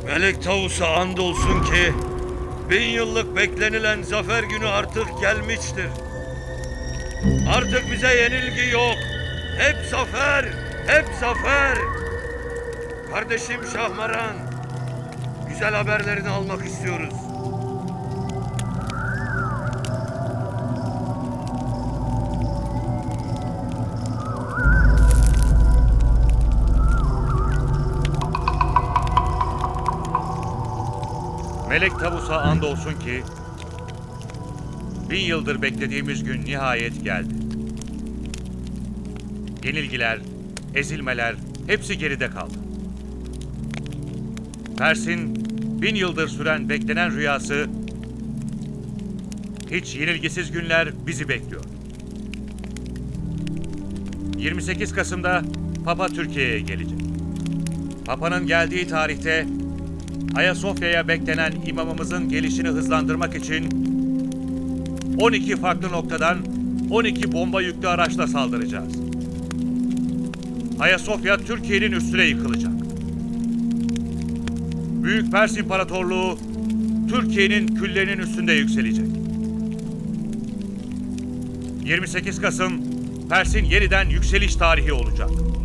Melek Tavus'a andolsun ki 1000 yıllık beklenilen zafer günü artık gelmiştir. Artık bize yenilgi yok. Hep zafer, hep zafer. Kardeşim Şahmaran, güzel haberlerini almak istiyoruz. Melek Tavus'a andolsun ki 1000 yıldır beklediğimiz gün nihayet geldi. Yenilgiler, ezilmeler hepsi geride kaldı. Pers'in 1000 yıldır süren beklenen rüyası, hiç yenilgisiz günler bizi bekliyor. 28 Kasım'da Papa Türkiye'ye gelecek. Papa'nın geldiği tarihte Ayasofya'ya beklenen imamımızın gelişini hızlandırmak için 12 farklı noktadan 12 bomba yüklü araçla saldıracağız. Ayasofya Türkiye'nin üstüne yıkılacak. Büyük Pers İmparatorluğu Türkiye'nin küllerinin üstünde yükselecek. 28 Kasım Pers'in yeniden yükseliş tarihi olacak.